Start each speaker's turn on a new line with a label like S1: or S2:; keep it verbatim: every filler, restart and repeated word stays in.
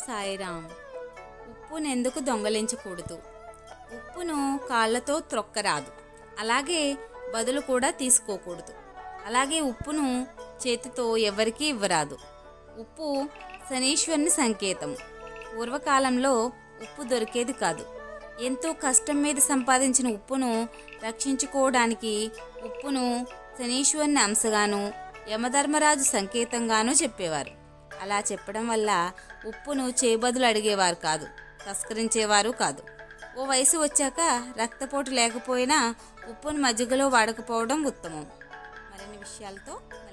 S1: సాయిరామ్. ఉప్పును ఎందుకు దొంగలించకూడదు? ఉప్పును కాళ్ళతో త్రొక్కరాదు, అలాగే బదులు కూడా తీసుకోకూడదు. అలాగే ఉప్పును చేతితో ఎవరికీ ఇవ్వరాదు. ఉప్పు శనీశ్వరుని సంకేతం. పూర్వకాలంలో ఉప్పు దొరికేది కాదు. ఎంతో కష్టం మీద సంపాదించిన ఉప్పును రక్షించుకోవడానికి ఉప్పును శనీశ్వరుని అంశగాను, యమధర్మరాజు సంకేతంగానూ చెప్పేవారు. అలా చెప్పడం వల్ల ఉప్పును చేబదులు అడిగేవారు కాదు, తస్కరించేవారు కాదు. ఓ వయసు వచ్చాక రక్తపోటు లేకపోయినా ఉప్పును మజ్జిగలో వాడకపోవడం ఉత్తమం. మరిన్ని విషయాలతో